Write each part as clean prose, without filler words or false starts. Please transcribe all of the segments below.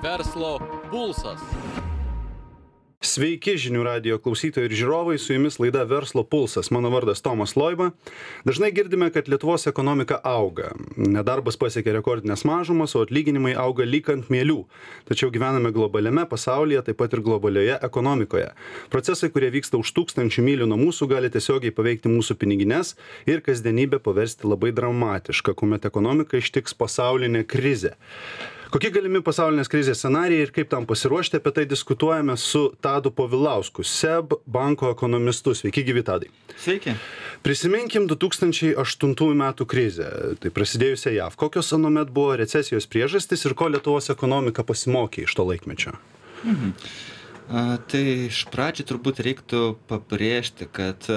Verslo pulsas. Sveiki žinių radijo klausytojai ir žiūrovai, su jumis laida Verslo pulsas. Mano vardas Tomas Loiba. Dažnai girdime, kad Lietuvos ekonomika auga. Nedarbas pasiekia rekordinės mažumas, o atlyginimai auga lyg ant mielių. Tačiau gyvename globaliame pasaulyje, taip pat ir globalioje ekonomikoje. Procesai, kurie vyksta už tūkstančių mylių nuo mūsų, gali tiesiogiai paveikti mūsų pinigines ir kasdienybę paversti labai dramatišką, kuomet ekonomika ištiks pasaulinė krizė. Kokie galimi pasaulinės krizės scenarijai ir kaip tam pasiruošti, apie tai diskutuojame su Tadu Povilausku, SEB banko ekonomistu. Sveiki, gyvi Tadai. Sveiki. Prisiminkim 2008 metų krizę, tai prasidėjusią JAV. Kokios anuomet buvo recesijos priežastys ir ko Lietuvos ekonomika pasimokė iš to laikmečio? Tai iš pradžių turbūt reiktų pabrėžti, kad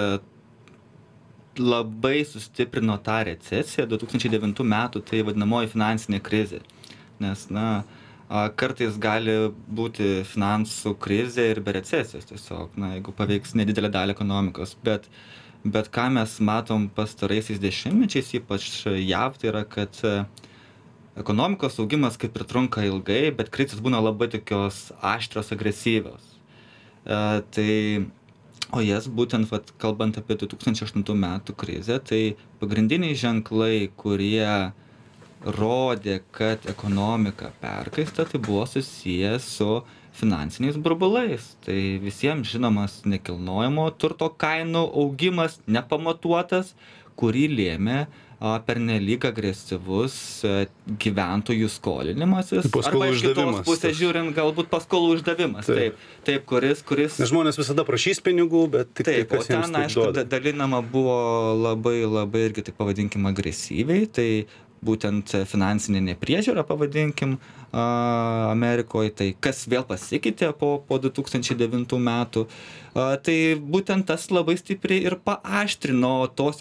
labai sustiprino tą recesiją 2009 metų, tai vadinamoji finansinė krizė. Nes, kartais gali būti finansų krizė ir be recesijos tiesiog, jeigu paveiks nedidelę dalį ekonomikos. Bet ką mes matom pastaraisiais dešimtmečiais, ypač JAV, tai yra, kad ekonomikos augimas kaip ir trunka ilgai, bet krizės būna labai tokios aštrios, agresyvios. O jas būtent, kalbant apie 2008 metų krizę, tai pagrindiniai ženklai, kurie rodė, kad ekonomika perkaista, tai buvo susijęs su finansiniais burbulais. Tai visiems žinomas nekilnojamo turto kainų augimas nepamatuotas, kurį lėmė pernelyg agresyvus gyventojų skolinimasis. Paskolų arba iš kitos pusės žiūrint, galbūt paskolų uždavimas. Taip, kuris... Nes žmonės visada prašys pinigų, bet tik taip, kas jiems ten, aišku, dalinama buvo labai irgi, taip pavadinkim, agresyviai. Tai būtent finansinė nepriežiūra, pavadinkim, Amerikoje, tai kas vėl pasikeitė po 2009 metų, tai būtent tas labai stipriai ir paaštrino tą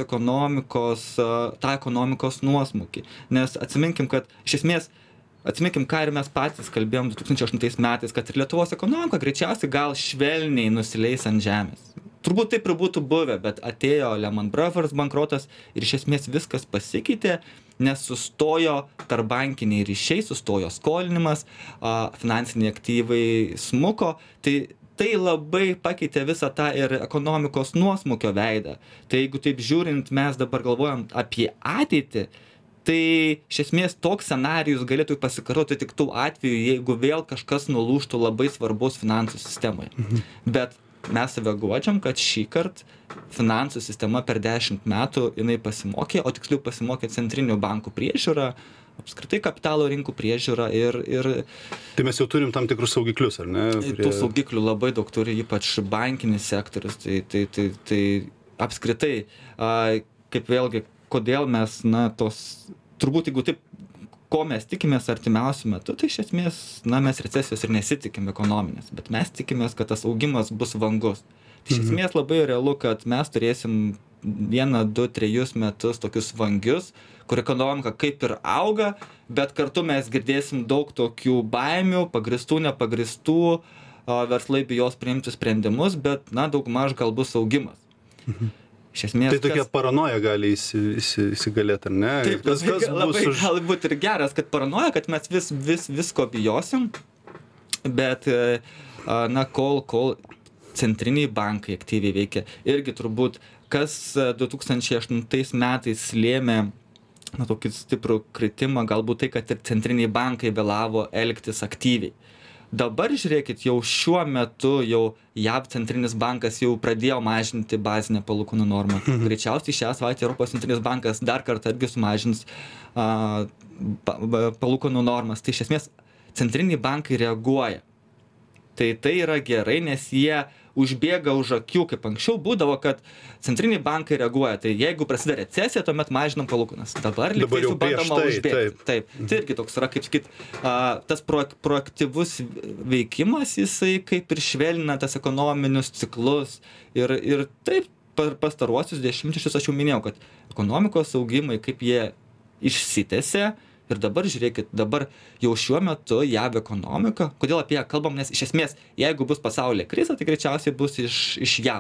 ekonomikos nuosmukį. Nes atsiminkim, kad iš esmės, ką ir mes patys kalbėjom 2008 metais, kad ir Lietuvos ekonomika greičiausiai gal švelniai nusileis ant žemės. Turbūt taip ir būtų buvę, bet atėjo Lehman Brothers bankrotas ir iš esmės viskas pasikeitė, nes sustojo tarpbankiniai ryšiai, sustojo skolinimas, finansiniai aktyvai smuko, tai labai pakeitė visą tą ir ekonomikos nuosmukio veidą. Tai jeigu taip žiūrint, mes dabar galvojam apie ateitį, tai iš esmės toks scenarijus galėtų pasikartoti tik tų atveju, jeigu vėl kažkas nulūžtų labai svarbus finansų sistemoje. Bet mes save guodžiam, kad šįkart finansų sistema per 10 metų jinai pasimokė, o tiksliau pasimokė centrinių bankų priežiūra, apskritai kapitalo rinkų priežiūra ir... Tai mes jau turim tam tikrus saugiklius, ar ne? Tų saugiklių labai daug turi, ypač bankinis sektorius, tai apskritai, kaip vėlgi, kodėl mes, turbūt jeigu taip, ko mes tikimės artimiausiu metu, tai iš esmės, mes recesijos ir nesitikim ekonominės, bet mes tikimės, kad tas augimas bus vangus. Tai iš esmės labai realu, kad mes turėsim 1, 2, 3 metus tokius vangius, kur ekonomika kaip ir auga, bet kartu mes girdėsim daug tokių baimių, pagristų, nepagristų, verslai bijos priimti sprendimus, bet, daugmaž gal bus augimas. Iš esmės, tai tokia paranoja gali įsigalėti, ar ne? Taip, gali būti ir geras, kad paranoja, kad mes visko bijosim, bet kol centriniai bankai aktyviai veikia, irgi turbūt, kas 2008 metais lėmė tokį stiprų kritimą, galbūt tai, kad ir centriniai bankai vėlavo elgtis aktyviai. Dabar, žiūrėkit, jau šiuo metu JAV centrinis bankas jau pradėjo mažinti bazinę palūkanų normą. Greičiausiai šią savaitę Europos centrinis bankas dar kartą irgi sumažins palūkanų normas. Tai iš esmės centriniai bankai reaguoja. Tai yra gerai, nes jie užbėga už akių, kaip anksčiau būdavo, kad centriniai bankai reaguoja. Tai jeigu prasideda recesija, tuomet mažinam palūkanas. Dabar jau bandoma užbėgti. Taip. Tai irgi toks yra, kaip sakyt, tas proaktyvus veikimas, jisai kaip ir švelnina tas ekonominius ciklus. Ir taip, per pastaruosius dešimtmečius aš jau minėjau, kad ekonomikos augimai, kaip jie išsitęsė. Ir dabar žiūrėkit, dabar jau šiuo metu JAV ekonomika, kodėl apie ją kalbam, nes iš esmės, jeigu bus pasaulyje krizė, tai greičiausiai bus iš JAV.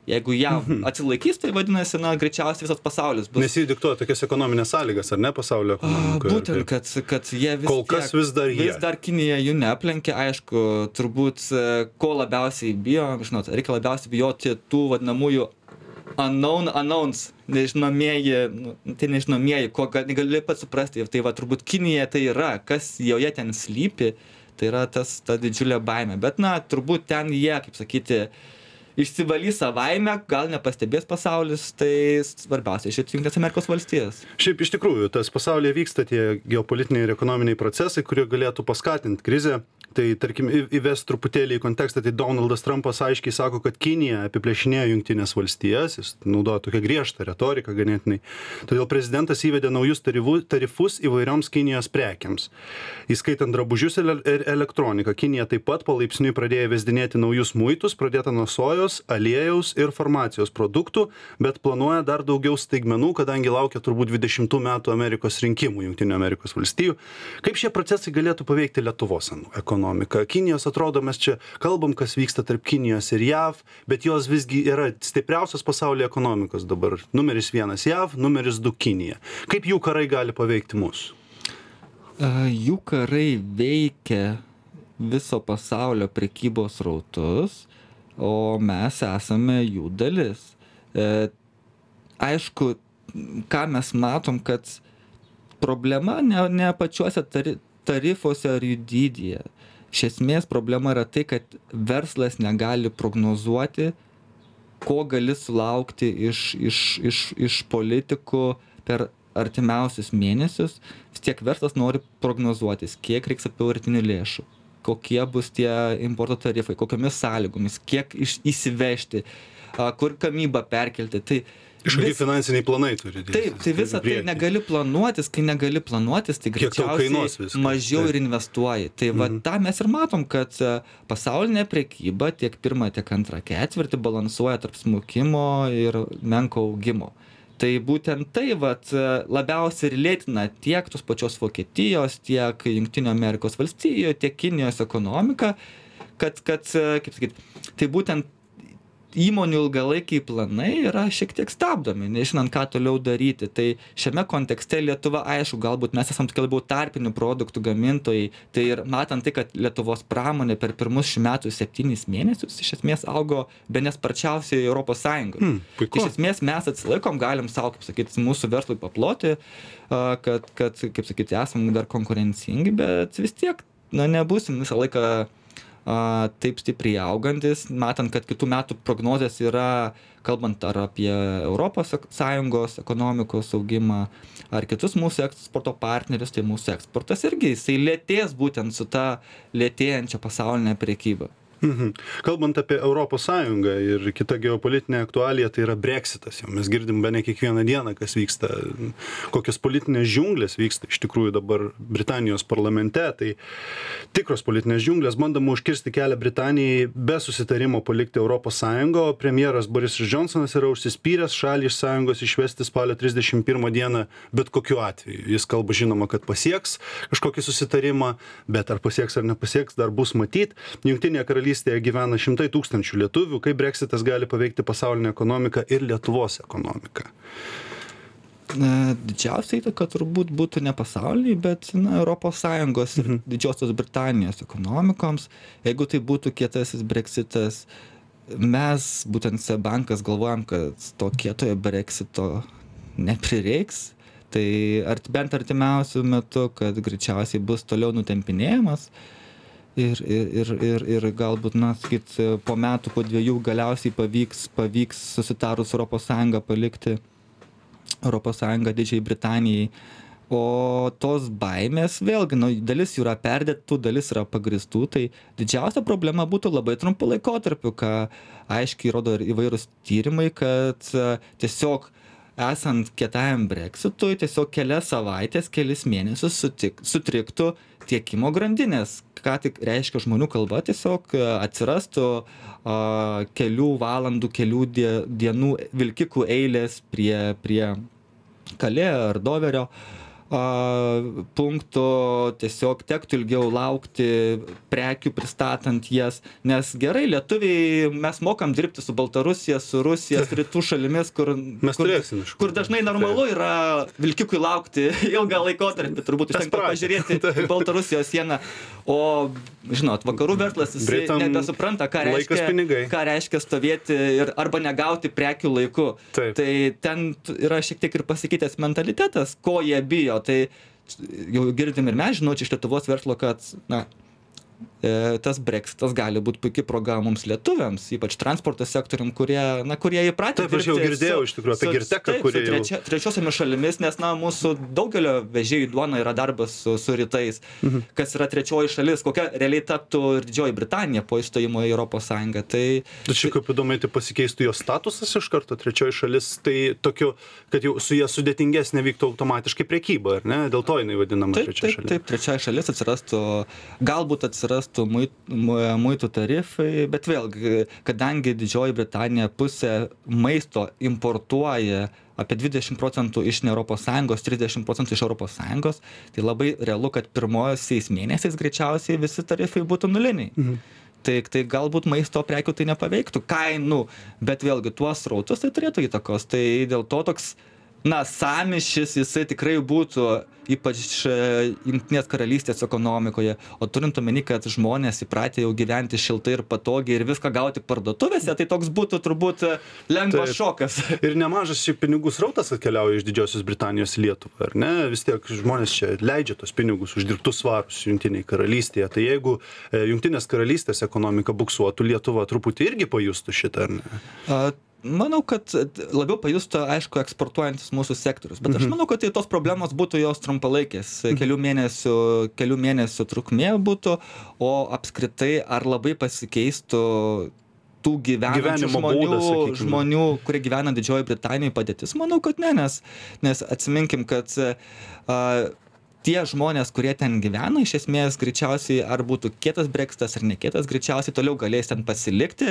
Jeigu JAV atsilaikys, tai vadinasi, greičiausiai visas pasaulis bus. Nes jie diktuoja tokias ekonominės sąlygas, ar ne, pasaulio ekonomikoje? Būtent, kad jie kol kas vis dar Kinija jų neaplenkė, aišku, turbūt ko labiausiai bijo, žinot, reikia labiausiai bijoti tų vadinamųjų unknowns, nežinomieji, ko negali pats suprasti. Tai va, turbūt Kinija tai yra, kas joje ten slypi, tai yra ta didžiulė baimė. Bet, turbūt ten jie, kaip sakyti, išsivalys savaime, gal nepastebės pasaulis, tai svarbiausia iš Jungtinės Amerikos valstijos. Šiaip iš tikrųjų, tas pasaulyje vyksta tie geopolitiniai ir ekonominiai procesai, kurie galėtų paskatinti krizę. Tai, tarkim, įves truputėlį į kontekstą, tai Donaldas Trumpas aiškiai sako, kad Kinija apiplėšinėja Jungtinės valstijas, jis naudoja tokią griežtą retoriką ganėtinai. Todėl prezidentas įvedė naujus tarifus įvairioms Kinijos prekiams. Įskaitant drabužius ir elektroniką. Kinija taip pat palaipsniui pradėjo įvesdinėti naujus muitus, pradėta nuo sojos, aliejaus ir farmacijos produktų, bet planuoja dar daugiau staigmenų, kadangi laukia turbūt 20 metų Amerikos rinkimų Jungtinių Amerikos valstijų. Kaip šie procesai galėtų paveikti Lietuvos ekonomiką? Kinijos, atrodo, mes čia kalbam, kas vyksta tarp Kinijos ir JAV, bet jos visgi yra stipriausios pasaulyje ekonomikos dabar. Numeris 1 JAV, numeris 2 Kinija. Kaip jų karai gali paveikti mus? Jų karai veikia viso pasaulio prekybos rautus, o mes esame jų dalis. Aišku, ką mes matom, kad problema ne pačiuose tarifuose ar jų dydyje. Iš esmės problema yra tai, kad verslas negali prognozuoti, ko gali sulaukti iš politikų per artimiausius mėnesius. Vis tiek verslas nori prognozuotis, kiek reiks apyvartinių lėšų, kokie bus tie importo tarifai, kokiomis sąlygomis, kiek įsivežti, kur gamybą perkelti. Tai kažkokie finansiniai planai turi. Taip, tai visą tai negali planuotis, kai negali planuotis, tai greičiausiai mažiau ir investuoji. Tai va, tą mes ir matom, kad pasaulinė prekyba tiek pirmą, tiek antrą ketvirtį balansuoja tarp smukimo ir menko augimo. Tai būtent tai vat, labiausiai ir lėtina tiek tos pačios Vokietijos, tiek Jungtinių Amerikos valstijų, tiek Kinijos ekonomika, kad kaip sakyt, tai būtent įmonių ilgalaikiai planai yra šiek tiek stabdomi, nežinant, ką toliau daryti. Tai šiame kontekste Lietuva, aišku, galbūt mes esam tokie labiau tarpinių produktų gamintojai, tai ir matant tai, kad Lietuvos pramonė per pirmus šių metų 7 mėnesius iš esmės augo bene sparčiausiai Europos Sąjungoje. Iš esmės mes atsilaikom, galim savo, kaip sakyti, mūsų verslui paploti, kad kaip sakyti, esam dar konkurencingi, bet vis tiek, nebūsim visą laiką taip stipriai augantis, matant, kad kitų metų prognozės yra, kalbant ar apie Europos Sąjungos ekonomikos augimą, ar kitus mūsų eksporto partnerius, tai mūsų eksportas irgi, jisai lėtės būtent su ta lėtėjančia pasaulinė prekyba. Kalbant apie Europos Sąjungą ir kita geopolitinė aktualija, tai yra Brexitas. Jau mes girdim bene kiekvieną dieną, kas vyksta, kokios politinės džiunglės vyksta iš tikrųjų dabar Britanijos parlamente. Tai tikros politinės džiunglės, bandoma užkirsti kelią Britanijai be susitarimo palikti Europos Sąjungą, o premjeras Borisas Džonsonas yra užsispyręs šalį iš sąjungos išvesti spalio 31 dieną bet kokiu atveju. Jis kalba, žinoma, kad pasieks kažkokį susitarimą, bet ar pasieks ar nepasieks, dar bus matyt. Jungtinėje karalystėje gyvena 100 000 lietuvių, kaip Brexitas gali paveikti pasaulinę ekonomiką ir Lietuvos ekonomiką? Didžiausia įtaka turbūt būtų ne pasauliniai, bet Europos Sąjungos ir Didžiosios Britanijos ekonomikoms. Jeigu tai būtų kietasis Brexitas, mes, būtent Seibankas, galvojam, kad to kietojo Brexito neprireiks. Tai bent artimiausių metų, kad greičiausiai bus toliau nutempinėjamas. Ir galbūt, sakyt, po metų, po 2 galiausiai pavyks susitarus Europos Sąjungą palikti Europos Sąjungą Didžiajai Britanijai. O tos baimės, vėlgi, dalis jų yra perdėtų, dalis yra pagristų, tai didžiausia problema būtų labai trumpu laikotarpiu, ką aiškiai rodo ir įvairūs tyrimai, kad tiesiog esant kietajam Brexitui, tiesiog kelias savaitės, kelis mėnesius sutriktų tiekimo grandinės. Ką tik reiškia žmonių kalba, tiesiog atsirastų kelių valandų, kelių dienų vilkikų eilės prie Kalė ar Doverio punktų, tiesiog tektų ilgiau laukti prekių pristatant jas, nes gerai, lietuviai, mes mokam dirbti su Baltarusija, su Rusija, su rytų šalimis, kur dažnai normalu yra vilkikui laukti ilgą laikotarpį, turbūt užtenka pažiūrėti Baltarusijos sieną, o, žinot, vakarų verslas, jisai nebesupranta, ką reiškia stovėti ir arba negauti prekių laiku. Tai ten yra šiek tiek ir pasikeitęs mentalitetas, ko jie bijo. Tai jau girdim ir mes žinau iš Lietuvos verslo, kad tas Brexitas gali būti puikia proga mums lietuviams, ypač transporto sektorium, kurie įpratę dirbti. Taip, aš jau girdėjau iš tikrųjų apie Girteką, kurie jau... Trečiosiomis šalimis, nes mūsų daugelio vežėjų duona yra darbas su rytais, kas yra trečioji šalis, kokia realiai taptų ir Didžioji Britanija po įstojimo į Europos Sąjungą. Tačiau kaip įdomiai, tai pasikeistų jos statusas iš karto, trečioji šalis, tai tokiu, kad jau su jie sudėtingesnė vyktų automatiškai prekyba, ar ne? Dėl to jinai vadinama trečioji šalis. Taip, trečioji šalis atsirastų, galbūt atsirastų muitų tarifai, bet vėlgi, kadangi Didžioji Britanija pusę maisto importuoja apie 20% iš ne Europos Sąjungos, 30% iš Europos Sąjungos, tai labai realu, kad pirmosiais mėnesiais greičiausiai visi tarifai būtų nuliniai. Tai galbūt maisto prekių tai nepaveiktų kainų, bet vėlgi tuos srautus tai turėtų įtakos. Tai dėl to toks, sąmyšis jisai tikrai būtų, ypač Jungtinės karalystės ekonomikoje, o turint omeny, kad žmonės įpratę jau gyventi šiltai ir patogiai ir viską gauti parduotuvėse, tai toks būtų turbūt lengvas šokas. Ir nemažas šiaip pinigų srautas atkeliauja iš Didžiosios Britanijos į Lietuvą, ar ne? Vis tiek žmonės čia leidžia tos pinigus uždirbtus svarus Jungtinėje karalystėje. Tai jeigu Jungtinės karalystės ekonomika buksuotų, Lietuva truputį irgi pajustų šitą, ar ne? Manau, kad labiau pajustų, aišku, eksportuojantis mūsų sektorius, bet aš manau, kad tai tos problemos būtų jos trumpalaikės, kelių mėnesių trukmė būtų, o apskritai ar labai pasikeistų tų gyvenančių žmonių, kurie gyvena Didžiojoje Britanijoje padėtis. Manau, kad ne, nes atsiminkim, kad tie žmonės, kurie ten gyvena, iš esmės greičiausiai ar būtų kietas Brexitas ar nekietas, greičiausiai toliau galės ten pasilikti.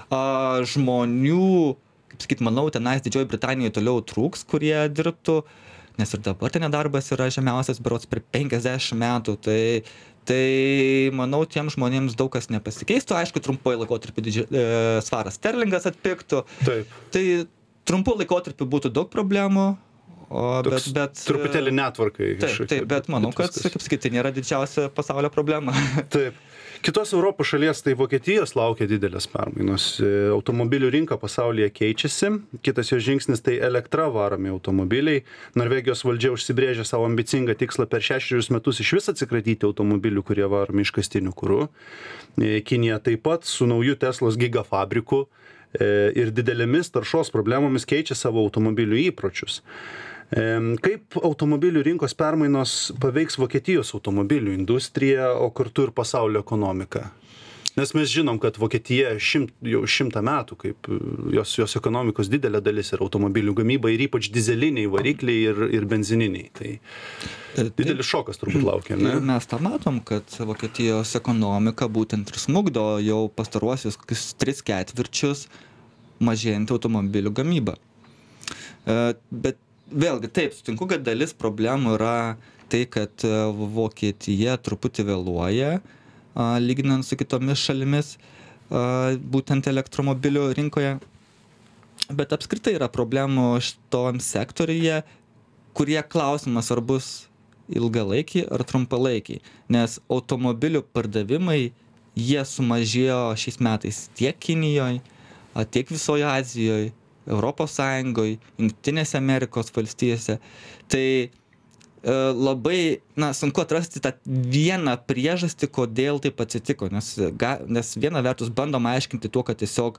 Žmonių, kaip sakyt, manau, tenais Didžiojoje Britanijoje toliau trūks, kurie dirbtų, nes ir dabar ten nedarbas yra žemiausias berods per 50 metų. Tai manau, tiem žmonėms daug kas nepasikeistų. Aišku, trumpuoju laikotarpiu svaras sterlingas atpigtų. Taip. Tai trumpu laikotarpiu būtų daug problemų. Bet truputėlį netvarkai. Taip, bet manau, kad, kaip sakyti, tai nėra didžiausia pasaulio problema. Taip. Kitos Europos šalies, tai Vokietijos laukia didelės permainos. Automobilių rinka pasaulyje keičiasi. Kitas jo žingsnis tai elektra varomi automobiliai. Norvegijos valdžia užsibrėžė savo ambicingą tikslą per 6 metus iš vis atsikratyti automobilių, kurie varomi iškastiniu kuru. Kinija taip pat su nauju Teslos gigafabriku ir didelėmis taršos problemomis keičia savo automobilių įpročius. Kaip automobilių rinkos permainos paveiks Vokietijos automobilių industriją, o kartu ir pasaulio ekonomiką? Nes mes žinom, kad Vokietija jau 100 metų, kaip jos ekonomikos didelė dalis yra automobilių gamyba ir ypač dizeliniai varikliai ir benzininiai. Tai didelis šokas turbūt laukia, ne? Ir mes tą matom, kad Vokietijos ekonomika būtent ir smukdo jau pastaruosius 3 ketvirčius mažėjantį automobilių gamybą. Bet vėlgi, taip, sutinku, kad dalis problemų yra tai, kad Vokietija truputį vėluoja, lyginant su kitomis šalimis, būtent elektromobilių rinkoje. Bet apskritai yra problemų šitom sektoriuje, kurie klausimas ar bus ilgalaikiai ar trumpalaikiai. Nes automobilių pardavimai, jie sumažėjo šiais metais tiek Kinijoje, tiek visoje Azijoje, Europos Sąjungoje, Jungtinėse Amerikos valstijose. Tai labai, sunku atrasti tą vieną priežastį, kodėl taip atsitiko, nes viena vertus bandoma aiškinti tuo, kad tiesiog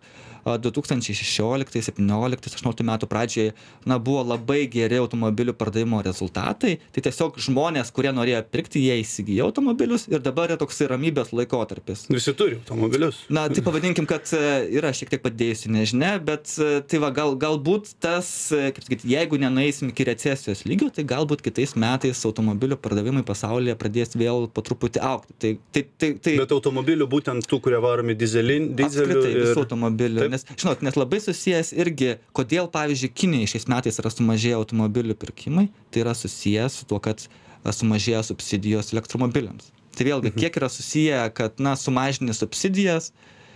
2016, 17, 18 metų pradžioje buvo labai geri automobilių pardavimo rezultatai, tai tiesiog žmonės, kurie norėjo pirkti, jie įsigijo automobilius ir dabar yra toks ramybės laikotarpis. Visi turi automobilius. Tai pavadinkim, kad yra šiek tiek padėjusi nežinia, bet tai galbūt tas, kaip sakyti, jeigu nenueisim iki recesijos lygio, tai galbūt kitais metais metais automobilių pardavimai pasaulyje pradės vėl po truputį augti. Bet automobilių būtent tų, kurie varomi dizeliu apskritai visų automobilių. Nes labai susijęs irgi, kodėl, pavyzdžiui, Kinijai šiais metais yra sumažėję automobilių pirkimai, tai yra susijęs su tuo, kad sumažėja subsidijos elektromobiliams. Tai vėlgi, kiek yra susiję, kad sumažini subsidijas,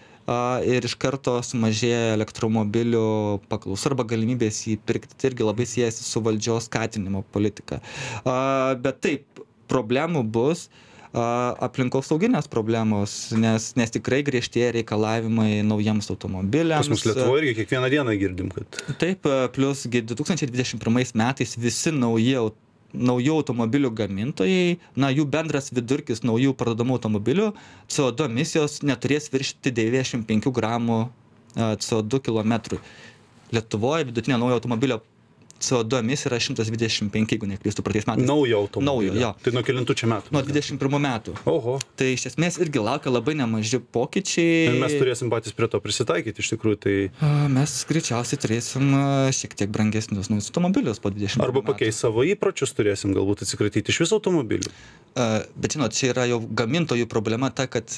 ir iš karto sumažėja elektromobilių paklausa arba galimybės jį pirkti. Tai irgi labai siejasi su valdžios skatinimo politika. Bet taip, problemų bus, aplinkosauginės problemos, nes tikrai griežtėja reikalavimai naujiems automobiliams. Pas mus Lietuvoje irgi kiekvieną dieną girdim, kad... Taip, pliusgi 2021 metais visi naujų automobilių gamintojai, jų bendras vidurkis naujų parduodamų automobilių CO2 emisijos neturės viršyti 95 gramų CO2 kilometrui. Lietuvoje vidutinė naujo automobilio CO2 emisija yra 125, jeigu neklystu, praeitais metais. Naujo automobilio? Naujo, jo. Tai nuo kelintų čia metų? Nuo 21 metų. Oho. Tai iš esmės irgi laukia labai nemaži pokyčiai. Ir mes turėsim patys prie to prisitaikyti, iš tikrųjų, tai... Mes greičiausiai turėsim šiek tiek brangesnius naujus automobilius po 20 metų. Arba pakeis savo įpročius turėsim, galbūt atsikratyti iš visų automobilių. Bet žinot, čia yra jau gamintojų problema ta, kad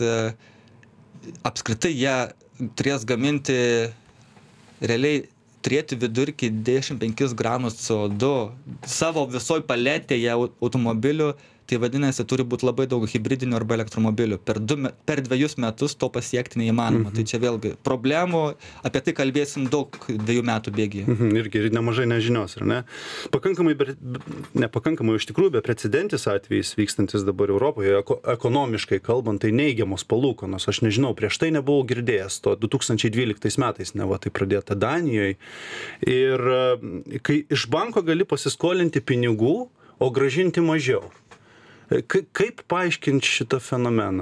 apskritai jie turės gaminti realiai turėti vidurkį 95 gramus CO2 savo visoj paletėje automobilių, tai vadinasi, turi būti labai daug hibridinių arba elektromobilių. Per 2 metus to pasiekti neįmanoma. Tai čia vėlgi problemų, apie tai kalbėsim daug 2 metų bėgyje. Irgi ir nemažai nežinios, ar ne? Nepakankamai iš tikrųjų beprecedentis atvejis vykstantis dabar Europoje, ekonomiškai kalbant, tai neigiamos palūkanos. Aš nežinau, prieš tai nebuvau girdėjęs to 2012 metais, neva tai pradėta Danijoje. Ir kai iš banko gali pasiskolinti pinigų, o grąžinti mažiau. Kaip paaiškinti šitą fenomeną?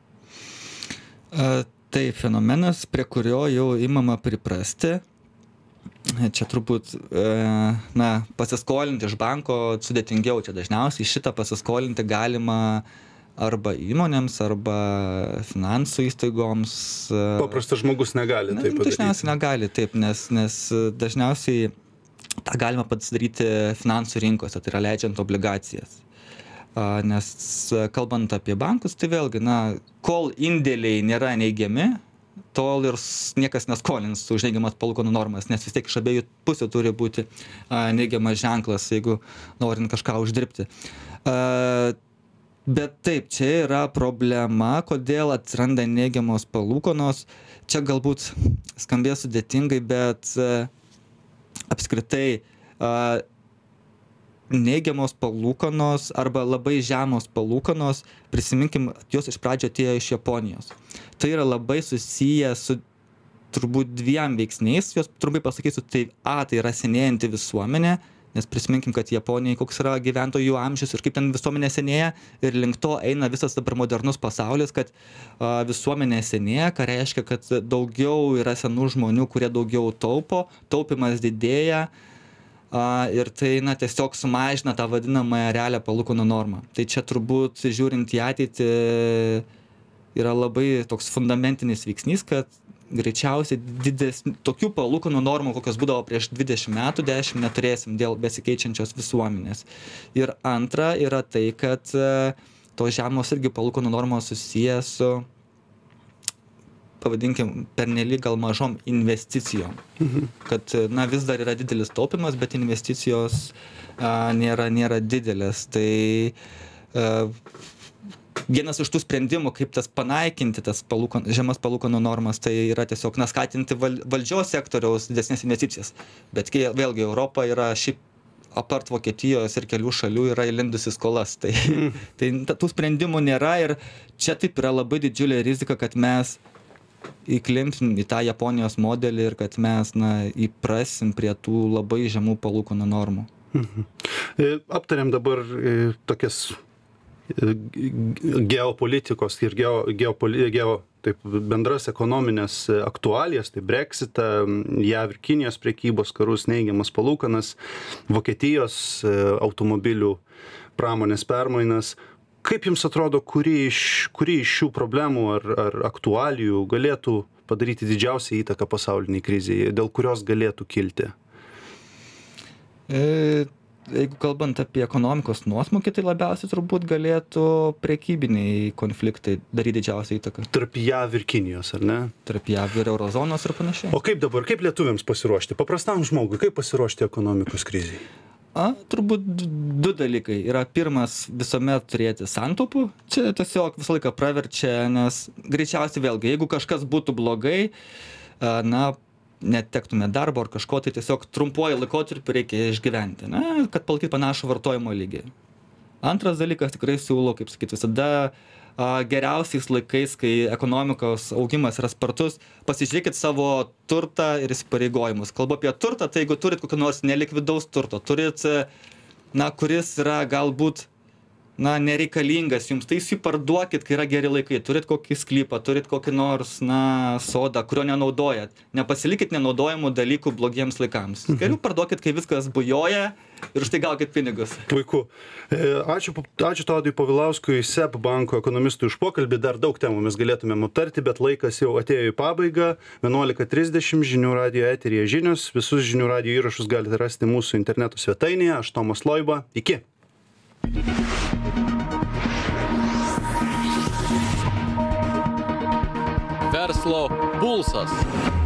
Tai fenomenas, prie kurio jau imama priprasti. Čia turbūt, pasiskolinti iš banko sudėtingiau. Čia dažniausiai šitą pasiskolinti galima arba įmonėms, arba finansų įstaigoms. Paprastas žmogus negali taip padaryti. Dažniausiai negali, taip, nes dažniausiai tą galima pasidaryti finansų rinkose, tai yra leidžiant obligacijas. Nes kalbant apie bankus, tai vėlgi, kol indėliai nėra neigiami, tol ir niekas neskolins už neigiamas palūkanų normas, nes vis tiek iš abiejų pusių turi būti neigiamas ženklas, jeigu norint kažką uždirbti. Bet taip, čia yra problema, kodėl atsiranda neigiamos palūkanos. Čia galbūt skambės sudėtingai, bet apskritai neigiamos palūkanos arba labai žemos palūkanos, prisiminkim, jos iš pradžio atėjo iš Japonijos. Tai yra labai susiję su turbūt 2 veiksniais, jos trumpai pasakysiu, tai yra senėjanti visuomenė, nes prisiminkim, kad Japonijai koks yra gyventojų amžius ir kaip ten visuomenė senėja, ir link to eina visas dabar modernus pasaulis, kad visuomenė senėja, ką reiškia, kad daugiau yra senų žmonių, kurie daugiau taupo, taupimas didėja, ir tai tiesiog sumažina tą vadinamąją realią palūkanų normą. Tai čia turbūt, žiūrint į ateitį, yra labai toks fundamentinis veiksnys, kad greičiausiai tokių palūkanų normų, kokios būdavo prieš 20 metų, 10 neturėsim dėl besikeičiančios visuomenės. Ir antra yra tai, kad tos žemos irgi palūkanų normos susiję su, pavadinkim, pernelyg gal mažom investicijom. Kad vis dar yra didelis taupimas, bet investicijos nėra didelės. Tai vienas iš tų sprendimų, kaip tas panaikinti tas žemas palūkanų normas, tai yra tiesiog skatinti valdžios sektoriaus didesnės investicijas. Bet vėlgi Europa yra šiaip apart Vokietijos ir kelių šalių yra įlindusi skolas. Tai tų sprendimų nėra ir čia taip yra labai didžiulė rizika, kad mes įklimpsim į tą Japonijos modelį ir kad mes įprasim prie tų labai žemų palūkanų normų. Aptariam dabar tokias geopolitikos ir bendras ekonominės aktualijas, tai Brexitą, JAV ir Kinijos prekybos karus, neigiamas palūkanas, Vokietijos automobilių pramonės permainas. Kaip jums atrodo, kuri iš šių problemų ar aktualijų galėtų padaryti didžiausią įtaką pasauliniai krizei, dėl kurios galėtų kilti? jeigu kalbant apie ekonomikos nuosmukį, tai labiausiai turbūt galėtų prekybiniai konfliktai daryti didžiausią įtaką. Tarp JAV ir Kinijos, ar ne? Tarp JAV ir eurozonos ir panašiai. O kaip dabar, kaip lietuviams pasiruošti, paprastam žmogui, kaip pasiruošti ekonomikos krizei? Turbūt du dalykai. Yra pirmas visuomet turėti santaupų. Čia tiesiog visą laiką praverčia, nes greičiausiai vėlgi, jeigu kažkas būtų blogai, netektume darbo ar kažko, tai tiesiog trumpuoju laikotarpiu reikia išgyventi, kad palaikyt panašų vartojimo lygį. Antras dalykas, tikrai siūlau, kaip sakyti, visada geriausiais laikais, kai ekonomikos augimas yra spartus, pasižiūrėkit savo turtą ir įsipareigojimus. Kalbu apie turtą, tai jeigu turit kokį nors nelikvidaus turto, turit, kuris yra galbūt nereikalingas jums, tai jūs jį parduokit, kai yra geri laikai. Turit kokį sklypą, turit kokį nors, sodą, kurio nenaudojat. Nepasilikit nenaudojamų dalykų blogiems laikams. Geriau parduokit, kai viskas bujoja ir už tai gaukit pinigus. Puiku. Ačiū Tadui Povilauskui, SEB banko ekonomistui už pokalbį. Dar daug temų mes galėtumėm aptarti, bet laikas jau atėjo į pabaigą. 11:30 žinių radijo eteryje žinios. Visus žinių radijo įrašus galite rasti mūsų interneto svetainėje. Aš Tomas Loiba. Iki. Verslo pulsas.